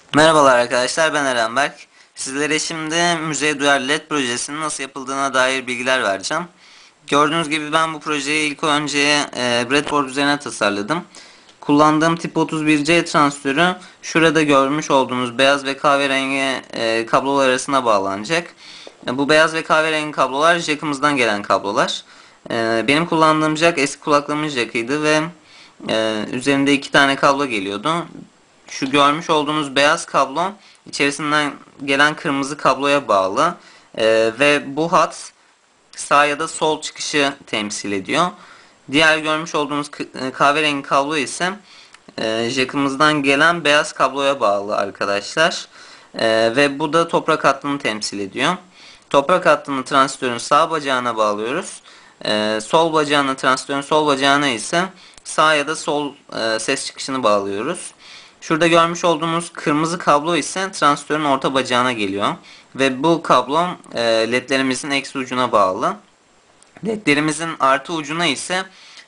Merhabalar arkadaşlar, ben Eren Berk. Sizlere şimdi müzeye duyarlı LED projesinin nasıl yapıldığına dair bilgiler vereceğim. Gördüğünüz gibi ben bu projeyi ilk önce breadboard üzerine tasarladım. Kullandığım tip 31C transistörü şurada görmüş olduğunuz beyaz ve kahverengi kablolar arasına bağlanacak. Bu beyaz ve kahverengi kablolar jack'ımızdan gelen kablolar. Benim kullandığım jack eski kulaklığımın jack'ıydı ve üzerinde iki tane kablo geliyordu. Şu görmüş olduğunuz beyaz kablo içerisinden gelen kırmızı kabloya bağlı. Ve bu hat sağ ya da sol çıkışı temsil ediyor. Diğer görmüş olduğunuz kahverengi kablo ise jackımızdan gelen beyaz kabloya bağlı arkadaşlar. Ve bu da toprak hattını temsil ediyor. Toprak hattını transistörün sağ bacağına bağlıyoruz. Sol bacağını transistörün sol bacağına ise sağ ya da sol ses çıkışını bağlıyoruz. Şurada görmüş olduğunuz kırmızı kablo ise transistörün orta bacağına geliyor. Ve bu kablo ledlerimizin eksi ucuna bağlı. Ledlerimizin artı ucuna ise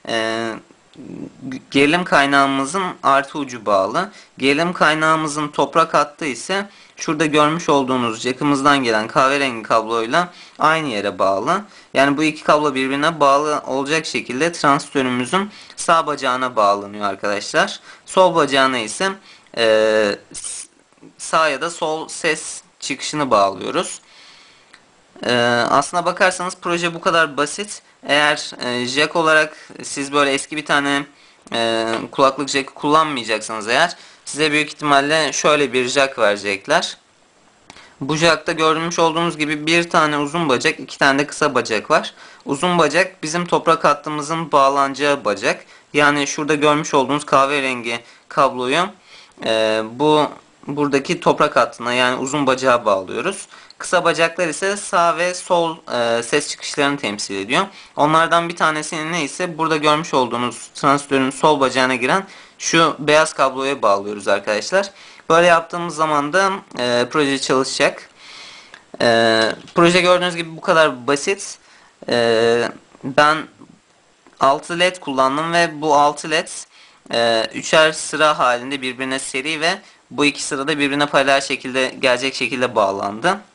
gerilim kaynağımızın artı ucu bağlı. Gerilim kaynağımızın toprak hattı ise şurada görmüş olduğunuz jackımızdan gelen kahverengi kabloyla aynı yere bağlı. Yani bu iki kablo birbirine bağlı olacak şekilde transistörümüzün sağ bacağına bağlanıyor arkadaşlar. Sol bacağına ise sağ ya da sol ses çıkışını bağlıyoruz. Aslına bakarsanız proje bu kadar basit. Eğer jack olarak siz böyle eski bir tane kulaklık jack kullanmayacaksanız eğer size büyük ihtimalle şöyle bir jack verecekler. Bu jackta görmüş olduğunuz gibi bir tane uzun bacak, iki tane de kısa bacak var. Uzun bacak bizim toprak hattımızın bağlanacağı bacak. Yani şurada görmüş olduğunuz kahverengi kabloyu buradaki toprak hattına yani uzun bacağa bağlıyoruz. Kısa bacaklar ise sağ ve sol ses çıkışlarını temsil ediyor. Onlardan bir tanesini ise burada görmüş olduğunuz transistörün sol bacağına giren şu beyaz kabloya bağlıyoruz arkadaşlar. Böyle yaptığımız zaman da proje çalışacak. Proje gördüğünüz gibi bu kadar basit. Ben 6 led kullandım ve bu 6 led üçer sıra halinde birbirine seri ve bu iki sırada birbirine paralel şekilde gelecek şekilde bağlandı.